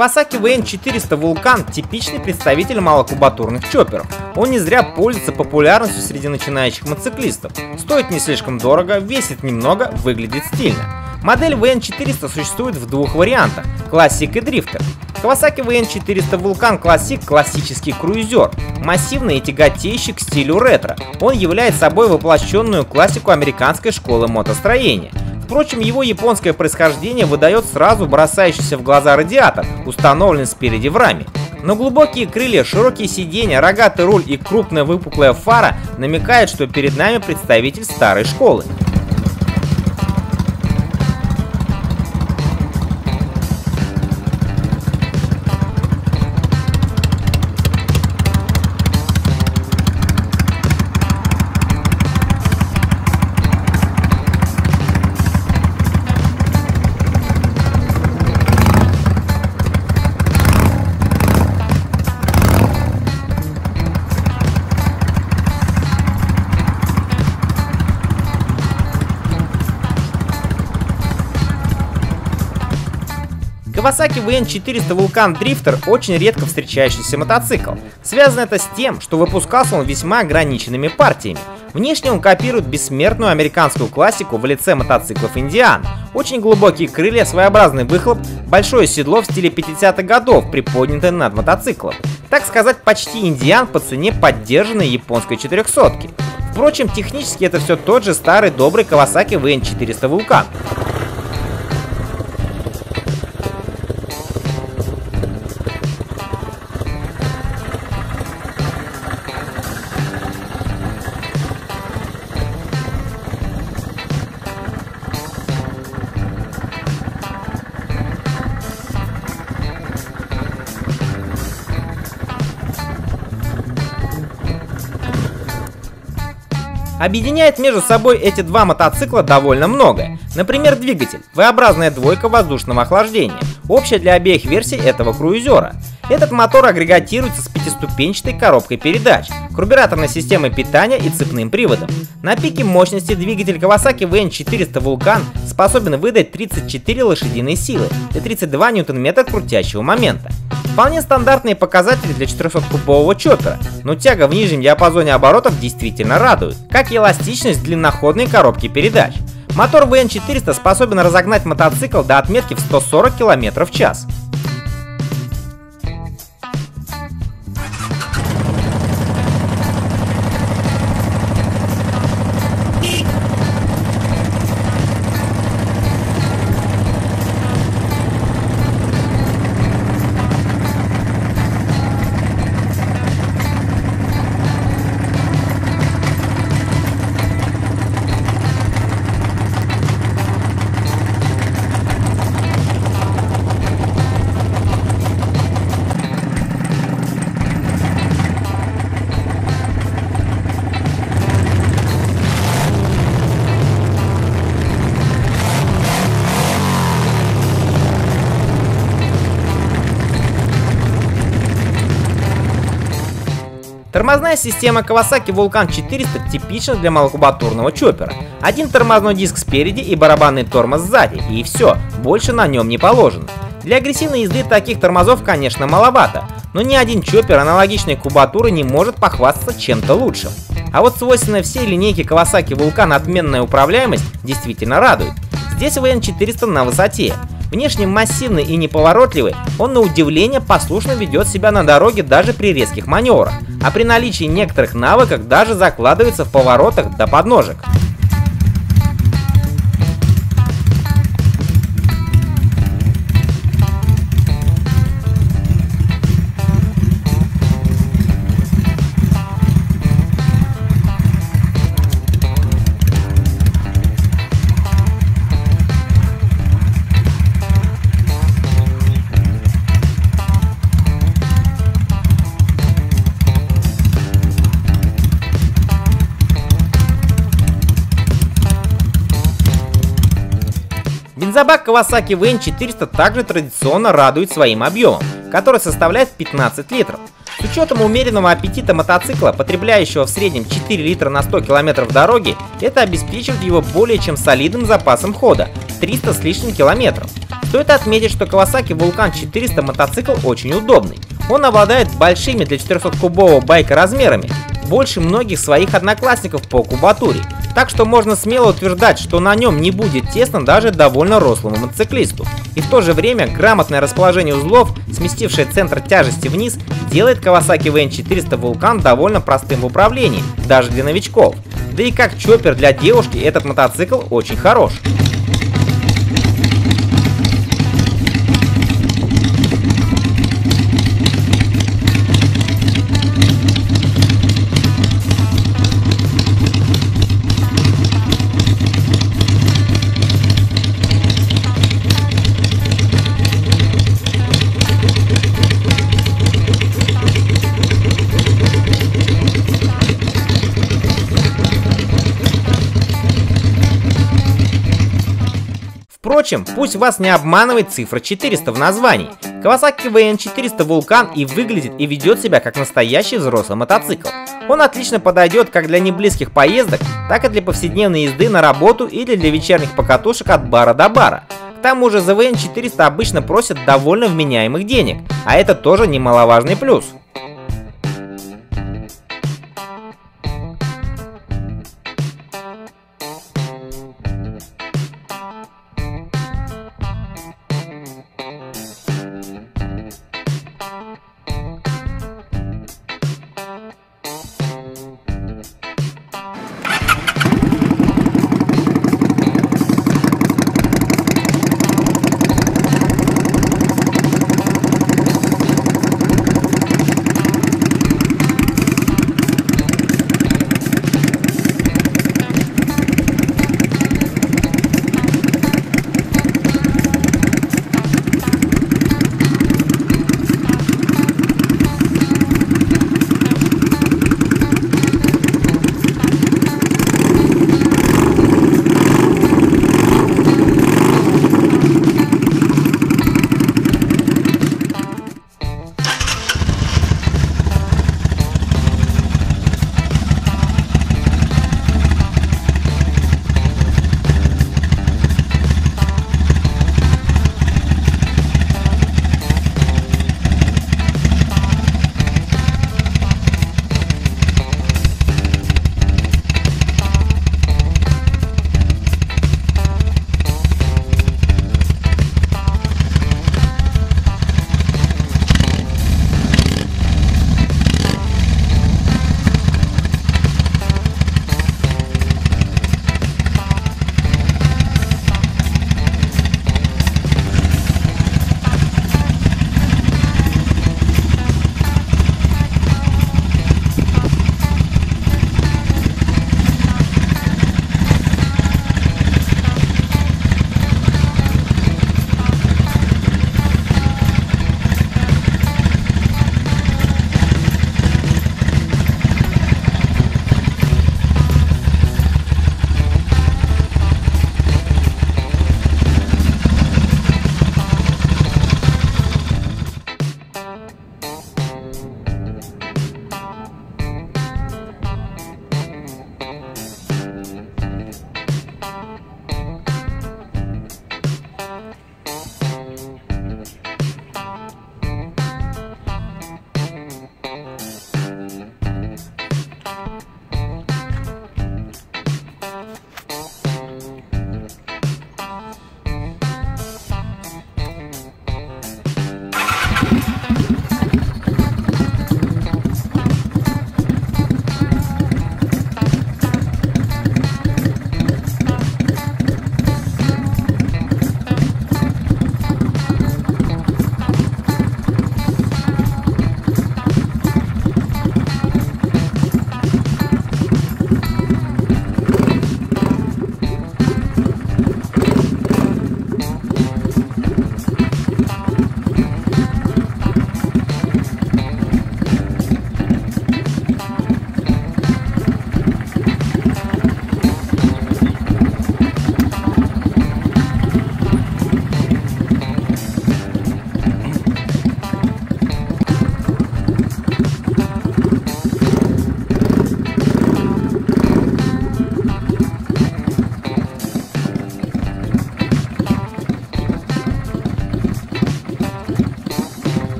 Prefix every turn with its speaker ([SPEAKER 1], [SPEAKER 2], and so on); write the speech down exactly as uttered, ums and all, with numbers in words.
[SPEAKER 1] Kawasaki ви эн четыреста Vulcan – типичный представитель малокубатурных чопперов. Он не зря пользуется популярностью среди начинающих мотоциклистов. Стоит не слишком дорого, весит немного, выглядит стильно. Модель ви эн четыреста существует в двух вариантах – Classic и Drifter. Kawasaki ви эн четыреста Vulcan Classic – классический круизер, массивный и тяготеющий к стилю ретро. Он является собой воплощенную классику американской школы мотостроения. Впрочем, его японское происхождение выдает сразу бросающийся в глаза радиатор, установленный спереди в раме. Но глубокие крылья, широкие сиденья, рогатый руль и крупная выпуклая фара намекают, что перед нами представитель старой школы. Kawasaki ви эн четыреста Vulcan Drifter очень редко встречающийся мотоцикл. Связано это с тем, что выпускался он весьма ограниченными партиями. Внешне он копирует бессмертную американскую классику в лице мотоциклов Indian. Очень глубокие крылья, своеобразный выхлоп, большое седло в стиле пятидесятых годов, приподнятое над мотоциклом. Так сказать, почти Indian по цене поддержанной японской четырехсотки. Впрочем, технически это все тот же старый добрый Kawasaki ви эн четыреста Vulcan. Объединяет между собой эти два мотоцикла довольно многое. Например, двигатель, V-образная двойка воздушного охлаждения, общая для обеих версий этого круизера. Этот мотор агрегатируется с пятиступенчатой коробкой передач, карбюраторной системой питания и цепным приводом. На пике мощности двигатель Kawasaki ви эн четыреста Vulcan способен выдать тридцать четыре лошадиные силы и тридцать два ньютон-метра крутящего момента. Вполне стандартные показатели для четырехсоткубового чоппера, но тяга в нижнем диапазоне оборотов действительно радует, как и эластичность длинноходной коробки передач. Мотор ви эн четыреста способен разогнать мотоцикл до отметки в сто сорок километров в час. Тормозная система Kawasaki Vulcan четыреста типична для малокубатурного чоппера. Один тормозной диск спереди и барабанный тормоз сзади, и все, больше на нем не положено. Для агрессивной езды таких тормозов, конечно, маловато, но ни один чоппер аналогичной кубатуры не может похвастаться чем-то лучшим. А вот свойственная всей линейке Kawasaki Vulcan отменная управляемость действительно радует. Здесь ви эн четыреста на высоте. Внешне массивный и неповоротливый, он на удивление послушно ведет себя на дороге даже при резких маневрах, а при наличии некоторых навыков даже закладывается в поворотах до подножек. Бензобак Kawasaki ви эн четыреста также традиционно радует своим объемом, который составляет пятнадцать литров. С учетом умеренного аппетита мотоцикла, потребляющего в среднем четыре литра на сто километров дороги, это обеспечивает его более чем солидным запасом хода – триста с лишним километров. С Стоит отметить, что Kawasaki Vulcan четыреста мотоцикл очень удобный. Он обладает большими для четырехсоткубового байка размерами, больше многих своих одноклассников по кубатуре, так что можно смело утверждать, что на нем не будет тесно даже довольно рослому мотоциклисту. И в то же время грамотное расположение узлов, сместившее центр тяжести вниз, делает Kawasaki ви эн четыреста Vulcan довольно простым в управлении, даже для новичков. Да и как чоппер для девушки этот мотоцикл очень хорош. Впрочем, пусть вас не обманывает цифра четыреста в названии. Kawasaki ви эн четыреста Vulcan и выглядит и ведет себя как настоящий взрослый мотоцикл. Он отлично подойдет как для неблизких поездок, так и для повседневной езды на работу или для вечерних покатушек от бара до бара. К тому же за ви эн четыреста обычно просят довольно вменяемых денег, а это тоже немаловажный плюс.